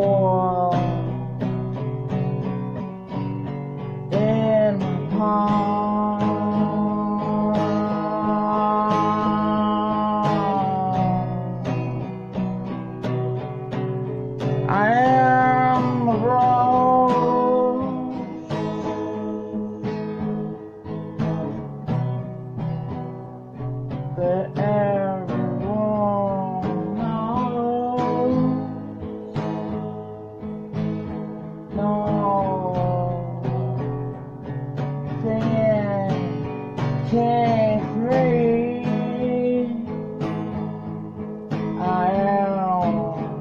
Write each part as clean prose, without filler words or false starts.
war in my palm. I am the rose that everyone knows. Can't free. I am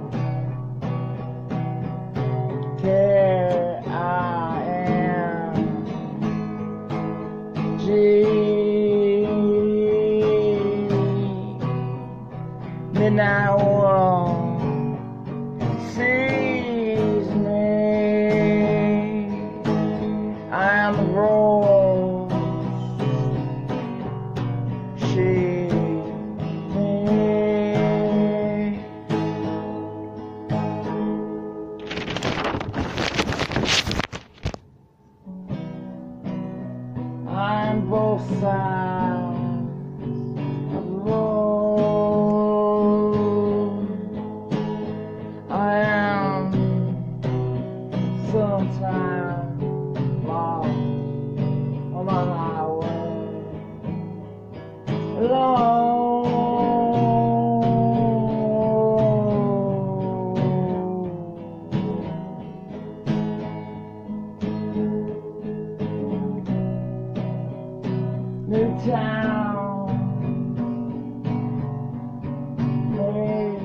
K-I-N-G. Midnight world sees me. I am the rose she made. I'm both sides of the road. I am sometimes lost on my highway, alone. New town made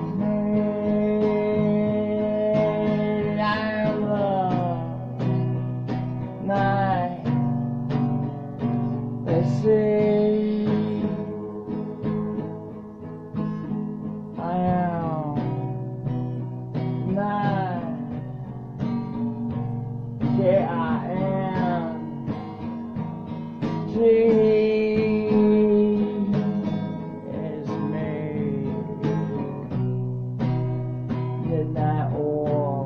I am the night they see. I am night K-I-N-G is me. Midnight oil,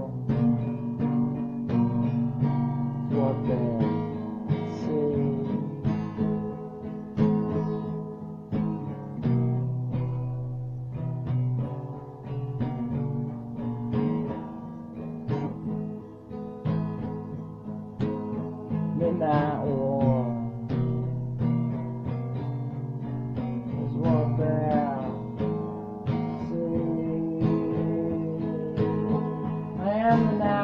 what they see. Midnight oil is what they see. I am the night.